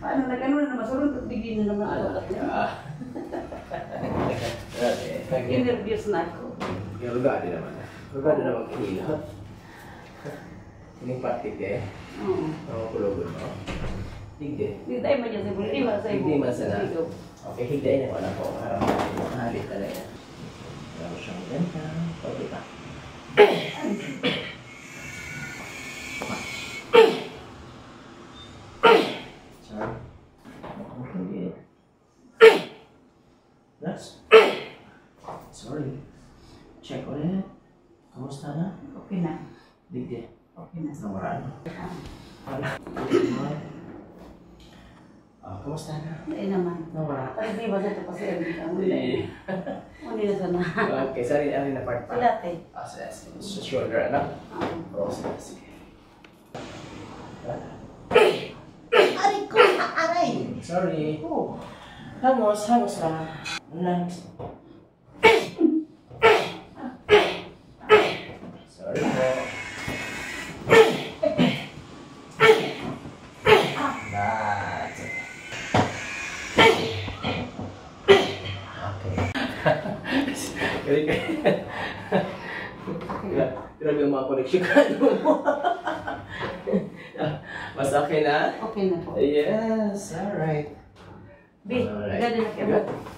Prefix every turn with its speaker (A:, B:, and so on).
A: Paano na gano'n na masulod? Bigyan na naman ako. Nag-interviews na ako.
B: Rugado naman. Rugado naman kinilot. Sining patik eh.
A: Oo.
B: Ang kulogod mo. Higde.
A: Hindi tayo man dyan sa bulit.
B: Higde man sana. Okay, higde na ko lang po. Para mahalit talaga. Laro siyang ganda. Okay pa. Sorry. Hindi. Last. Sorry. Check ulit. Kamusta na?
A: Okay na.
B: Higde.
A: Okay na.
B: Namaraan. Kamusta na?
A: Hindi naman.
B: Namaraan.
A: Ay, di ba sa ito kasi hindi na sana.
B: Okay, sorry. Ano na part pa?
A: Wala tayo.
B: Sa shoulder, ano? Oo, sige.
A: Aray ko! Aray!
B: Sorry.
A: Oo.
B: Hangos lang. Sorry po. That's it. Okay. Grabe yung mga connection ka mo. Mas okay na?
A: Okay na po.
B: Yes, alright.
A: Bi,
B: Alright.
A: ganda na kayo.